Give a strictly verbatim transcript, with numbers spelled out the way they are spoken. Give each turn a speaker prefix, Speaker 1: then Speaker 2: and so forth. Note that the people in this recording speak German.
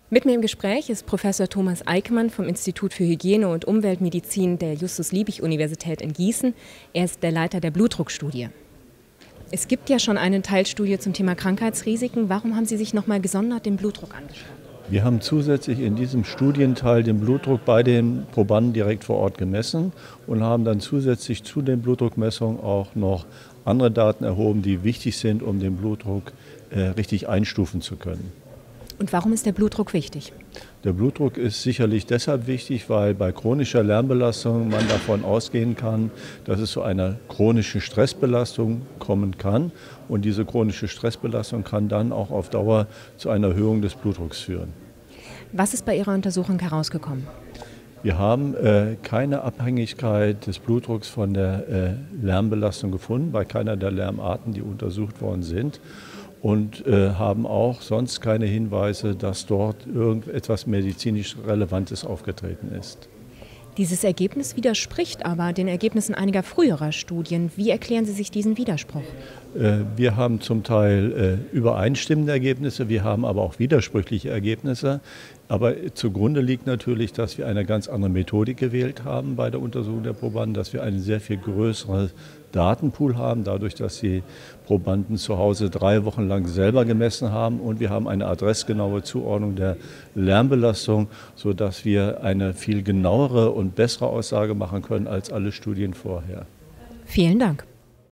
Speaker 1: Mit mir im Gespräch ist Professor Thomas Eikmann vom Institut für Hygiene und Umweltmedizin der Justus-Liebig-Universität in Gießen. Er ist der Leiter der Blutdruckstudie. Es gibt ja schon eine Teilstudie zum Thema Krankheitsrisiken. Warum haben Sie sich nochmal gesondert den Blutdruck angeschaut?
Speaker 2: Wir haben zusätzlich in diesem Studienteil den Blutdruck bei den Probanden direkt vor Ort gemessen und haben dann zusätzlich zu den Blutdruckmessungen auch noch andere Daten erhoben, die wichtig sind, um den Blutdruck äh, richtig einstufen zu können.
Speaker 1: Und warum ist der Blutdruck wichtig?
Speaker 2: Der Blutdruck ist sicherlich deshalb wichtig, weil bei chronischer Lärmbelastung man davon ausgehen kann, dass es zu einer chronischen Stressbelastung kommen kann. Und diese chronische Stressbelastung kann dann auch auf Dauer zu einer Erhöhung des Blutdrucks führen.
Speaker 1: Was ist bei Ihrer Untersuchung herausgekommen?
Speaker 2: Wir haben äh, keine Abhängigkeit des Blutdrucks von der äh, Lärmbelastung gefunden, bei keiner der Lärmarten, die untersucht worden sind. Und äh, haben auch sonst keine Hinweise, dass dort irgendetwas medizinisch Relevantes aufgetreten ist.
Speaker 1: Dieses Ergebnis widerspricht aber den Ergebnissen einiger früherer Studien. Wie erklären Sie sich diesen Widerspruch?
Speaker 2: Äh, wir haben zum Teil äh, übereinstimmende Ergebnisse, wir haben aber auch widersprüchliche Ergebnisse. Aber zugrunde liegt natürlich, dass wir eine ganz andere Methodik gewählt haben bei der Untersuchung der Probanden, dass wir einen sehr viel größeren Datenpool haben, dadurch, dass die Probanden zu Hause drei Wochen lang selber gemessen haben und wir haben eine adressgenaue Zuordnung der Lärmbelastung, sodass wir eine viel genauere und bessere Aussage machen können als alle Studien vorher.
Speaker 1: Vielen Dank.